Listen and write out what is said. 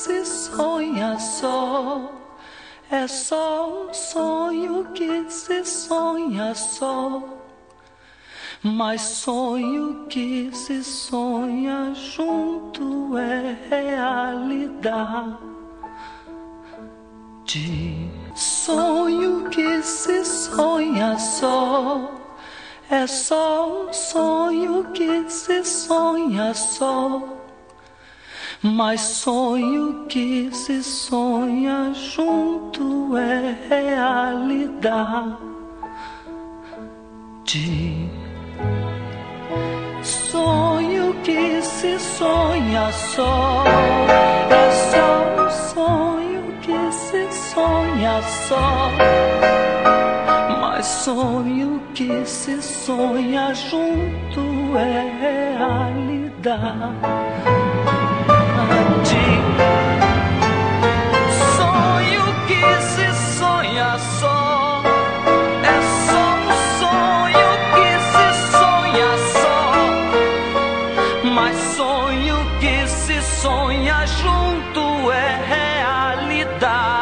se sonha só. É só um sonho que se sonha só. Mas sonho que se sonha junto é realidade. Sonho que se sonha só. É só um sonho que se sonha só. Mas sonho que se sonha junto é realidade. Sonho que se sonha só. É só um sonho que se sonha só. Mas sonho que se sonha junto é realidade. Sonho que se sonha só. É só um sonho que se sonha só. Mas sonho que se sonha junto é realidade.